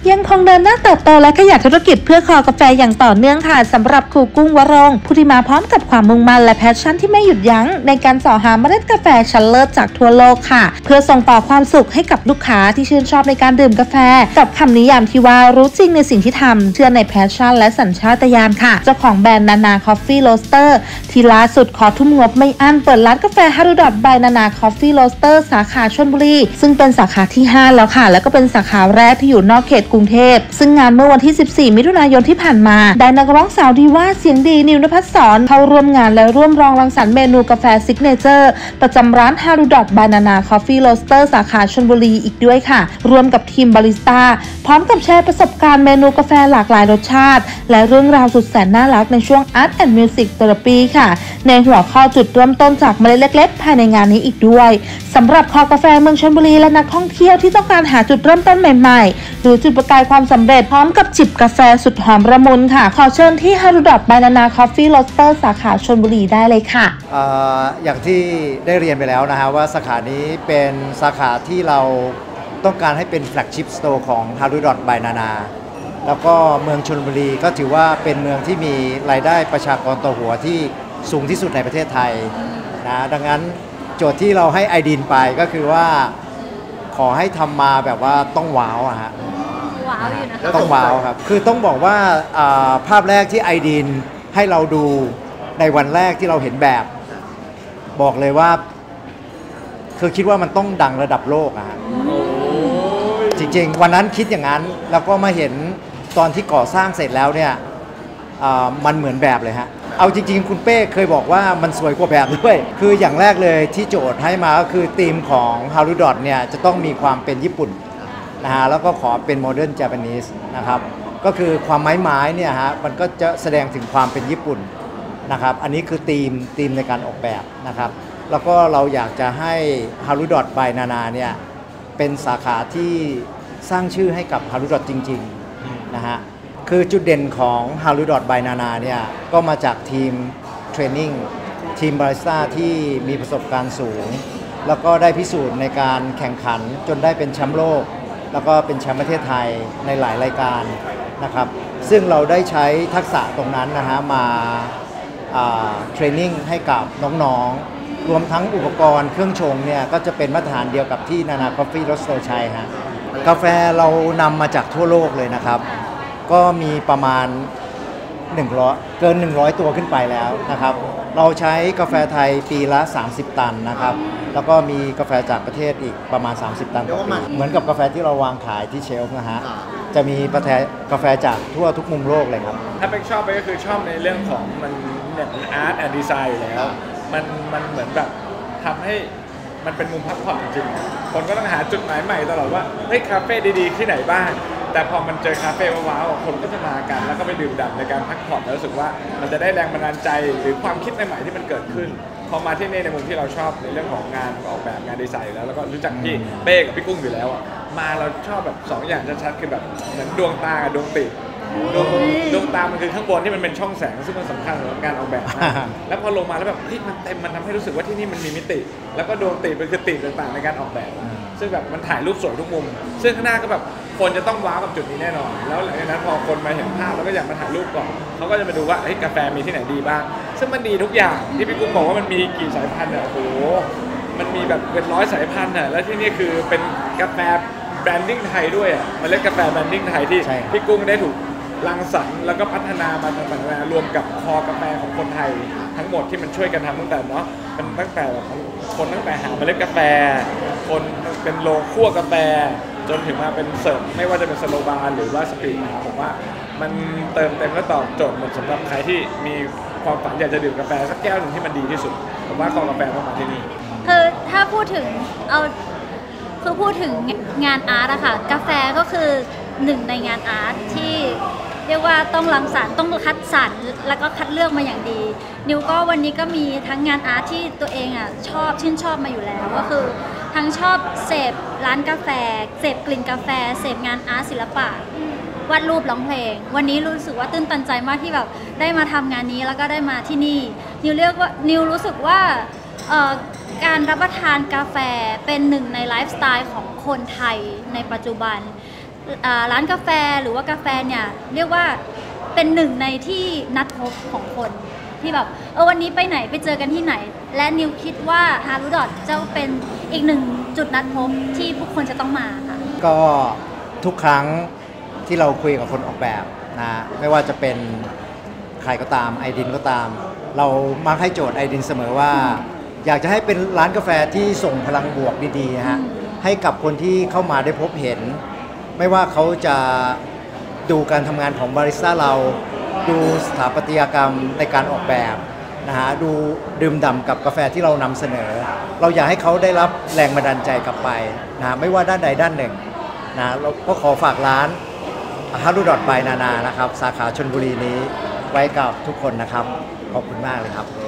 ยังคงเดินหน้าเติบโตและขยายธุรกิจเพื่อคอกาแฟอย่างต่อเนื่องค่ะสำหรับครูกุ้งวรงค์ผู้ที่มาพร้อมกับความมุ่งมั่นและแพชชั่นที่ไม่หยุดยั้งในการสอหาเมล็ดกาแฟชั้นเลิศจากทั่วโลกค่ะเพื่อส่งต่อความสุขให้กับลูกค้าที่ชื่นชอบในการดื่มกาแฟกับคำนิยามที่ว่ารู้จริงในสิ่งที่ทำเชื่อในแพชชั่นและสัญชาตญาณค่ะเจ้าของแบรนด์นานาคอฟฟี่โรสเตอร์ที่ล่าสุดขอทุ่มงบไม่อั้นเปิดร้านกาแฟฮารุดอทบายนานาคอฟฟี่โรสเตอร์สาขาชลบุรีซึ่งเป็นสาขาที่5แล้วค่ะแล้วก็เป็นสาขาแรกที่อยู่นอกเขตกรุงเทพซึ่งงานเมื่อวันที่14มิถุนายนที่ผ่านมาได้นักร้องสาวดีว่าเสียงดีนิวนภัสสรเข้าร่วมงานและร่วมรองรังสรรค์เมนูกาแฟซิกเนเจอร์ประจำร้านฮารุดอทบายนานาคอฟฟี่โรสเตอร์สาขาชลบุรีอีกด้วยค่ะรวมกับทีมบาริสต้าพร้อมกับแชร์ประสบการณ์เมนูกาแฟหลากหลายรสชาติและเรื่องราวสุดแสนน่ารักในช่วง Art and Music Therapy ค่ะในหัวข้อจุดเริ่มต้นจากเมล็ดเล็กๆภายในงานนี้อีกด้วยสำหรับคอกาแฟเมืองชลบุรีและนักท่องเที่ยวที่ต้องการหาจุดเริ่มต้นใหม่ๆหรือจุดประกายความสำเร็จพร้อมกับจิบกาแฟสุดหอมระมุนค่ะขอเชิญที่ฮารุดอทบายนานาคอฟฟี่โรสเตอร์สาขาชลบุรีได้เลยค่ะอย่างที่ได้เรียนไปแล้วนะฮะว่าสาขานี้เป็นสาขาที่เราต้องการให้เป็นแฟลกชิพสโตร์ของฮารุดอทบายนานาแล้วก็เมืองชลบุรีก็ถือว่าเป็นเมืองที่มีรายได้ประชากรต่อหัวที่สูงที่สุดในประเทศไทยนะดังนั้นโจทย์ที่เราให้ไอดินไปก็คือว่าขอให้ทำมาแบบว่าต้องว้าวอะฮะว้าวอยู่นะต้องว้าวครับคือต้องบอกว่าภาพแรกที่ไอดินให้เราดูในวันแรกที่เราเห็นแบบบอกเลยว่าคือคิดว่ามันต้องดังระดับโลกอะฮะจริงๆวันนั้นคิดอย่างนั้นแล้วก็มาเห็นตอนที่ก่อสร้างเสร็จแล้วเนี่ยมันเหมือนแบบเลยฮะเอาจริงๆคุณเป้เคยบอกว่ามันสวยกว่าแบบด้วยคืออย่างแรกเลยที่โจทย์ให้มาก็คือธีมของฮารุดอทเนี่ยจะต้องมีความเป็นญี่ปุ่นนะฮะแล้วก็ขอเป็นโมเดิร์นเจแปนิสนะครับก็คือความไม้เนี่ยฮะมันก็จะแสดงถึงความเป็นญี่ปุ่นนะครับอันนี้คือธีมในการออกแบบนะครับแล้วก็เราอยากจะให้ฮารุดอทบายนานาเนี่ยเป็นสาขาที่สร้างชื่อให้กับฮารุดอทจริงๆนะฮะคือจุดเด่นของฮารุดอทบายนานาเนี่ยก็มาจากทีมเทรนนิ่งทีมบาริสต้าที่มีประสบการณ์สูงแล้วก็ได้พิสูจน์ในการแข่งขันจนได้เป็นแชมป์โลกแล้วก็เป็นแชมป์ประเทศไทยในหลายรายการนะครับซึ่งเราได้ใช้ทักษะตรงนั้นนะฮะมาเทรนนิ่งให้กับน้องๆรวมทั้งอุปกรณ์เครื่องชงเนี่ยก็จะเป็นมาตรฐานเดียวกับที่นานาคอฟฟี่โรสเตอร์ใช้ฮะกาแฟเรานำมาจากทั่วโลกเลยนะครับก็มีประมาณ100เกิน100ตัวขึ้นไปแล้วนะครับเราใช้กาแฟไทยปีละ30ตันนะครับแล้วก็มีกาแฟจากประเทศอีกประมาณ30ตันต่อปีเหมือนกับกาแฟที่เราวางขายที่เชลฟ์นะฮะจะมีกาแฟจากทั่วทุกมุมโลกเลยครับถ้าเป็นชอบไปก็คือชอบในเรื่องของมันเนี่ยอาร์ตแอนด์ดีไซน์อยู่แล้วมันเหมือนแบบทำให้มันเป็นมุมพักผ่อนจริงๆคนก็ต้องหาจุดหมายใหม่ตลอดว่าเฮ้ยคาเฟ่ดีๆที่ไหนบ้างแต่พอมันเจอคาเฟ่ว้าวคนก็จะมากันแล้วก็ไปดื่มด่ำในการพักผ่อนแล้วรู้สึกว่ามันจะได้แรงบันดาลใจหรือความคิดใหม่ๆที่มันเกิดขึ้นพอมาที่นี่ในมุมที่เราชอบในเรื่องของงานออกแบบงานดีไซน์แล้วก็รู้จักพี่เป้กับพี่กุ้งอยู่แล้วอ่ะมาเราชอบแบบ2อย่างชัดๆคือแบบเหมือนดวงตากับดวงติดวงตามันคือข้างบนที่มันเป็นช่องแสงซึ่งมันสำคัญสำหรับการออกแบบแล้วพอลงมาแล้วแบบเฮ้ยมันเต็มมันทำให้รู้สึกว่าที่นี่มันมีมิติแล้วก็ดวงติมันคือติต่างๆในการออกแบบซึ่งแบบมันถ่ายรูปสวยทุกมุมซึ่งข้างหน้าก็แบบคนจะต้องว้าวกับจุดนี้แน่นอนแล้วหลังจากนั้นพอคนมาเห็นภาพแล้วก็อยากมาถ่ายรูปก่อนเขาก็จะมาดูว่าเฮ้ยกาแฟมีที่ไหนดีบ้างซึ่งมันดีทุกอย่างที่พี่กุ้งบอกว่ามันมีกี่สายพันธุ์อ่ะโอ้โหมันมีแบบเป็น100สายพันธุ์อ่ะแล้วที่นี่คือเป็นกาแฟแบรนดิ้งไทยด้วยอ่ะมันเรียกกาแฟแบรนดิ้งไทยที่พี่กุ้งได้ถูกรังสรรค์แล้วก็พัฒนามาต่างๆรวมกับคอกาแฟของคนไทยทั้งหมดที่มันช่วยกันทำตั้งแต่เนาะเป็นตั้งแต่คนตั้งแต่หาเมล็ดกาแฟคนเป็นโรงคั่วกาแฟจนถึงมาเป็นเสิร์ฟไม่ว่าจะเป็นสโลบาร์หรือว่าสปีดผมว่ามันเติมเต็มและตอบโจทย์หมดสำหรับใครที่มีความฝันอยากจะดื่มกาแฟสักแก้วหนึ่งที่มันดีที่สุดผมว่าคอกาแฟต้องมาที่นี่คือถ้าพูดถึงพูดถึงงานอาร์ตอะค่ะกาแฟก็คือหนึ่งในงานอาร์ตที่เรียกว่าต้องรังสรรค์ต้องคัดสรรแล้วก็คัดเลือกมาอย่างดีนิวก็วันนี้ก็มีทั้งงานอาร์ตที่ตัวเองอ่ะชื่นชอบมาอยู่แล้วก็คือทั้งชอบเสพร้านกาแฟเสพกลิ่นกาแฟเสพงานอาร์ตศิลปะวาดรูปร้องเพลงวันนี้รู้สึกว่าตื้นตันใจมากที่แบบได้มาทำงานนี้แล้วก็ได้มาที่นี่นิวรู้สึกว่าการรับประทานกาแฟเป็นหนึ่งในไลฟ์สไตล์ของคนไทยในปัจจุบันร้านกาแฟหรือว่ากาแฟเนี่ยเรียกว่าเป็นหนึ่งในที่นัดพบของคนที่แบบวันนี้ไปไหนไปเจอกันที่ไหนและนิวคิดว่าฮารุดอทจะเป็นอีกหนึ่งจุดนัดพบที่ผู้คนจะต้องมาค่ะก็ทุกครั้งที่เราคุยกับคนออกแบบนะไม่ว่าจะเป็นใครก็ตามไอดินก็ตามเรามักให้โจทย์ไอดินเสมอว่าอยากจะให้เป็นร้านกาแฟที่ส่งพลังบวกดีๆฮะให้กับคนที่เข้ามาได้พบเห็นไม่ว่าเขาจะดูการทำงานของบาริสต้าเราดูสถาปัตยกรรมในการออกแบบนะฮะดูดื่มด่ำกับกาแฟที่เรานำเสนอเราอยากให้เขาได้รับแรงบันดาลใจกลับไปนะไม่ว่าด้านใดด้านหนึ่งนะเราก็ขอฝากร้านฮารุดอทบายนานานะครับสาขาชลบุรีนี้ไว้กับทุกคนนะครับขอบคุณมากเลยครับ